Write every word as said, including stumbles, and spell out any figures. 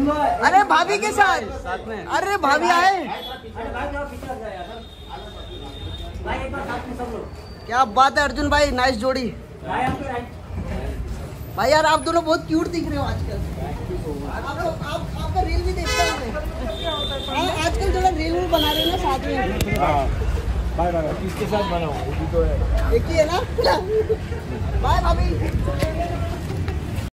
अरे भाभी के साथ साथ में। अरे भाभी आए, क्या बात है अर्जुन भाई, नाइस जोड़ी भाई। यार आप दोनों बहुत क्यूट दिख रहे हो आजकल। आप लोग आप आपका रील भी देखता हूँ मैं। आजकल थोड़ा रील भी बना रहे हो ना साथ में। Bye bye. किसके साथ बनाऊं? तो है एक ही है ना। बाय भाभी।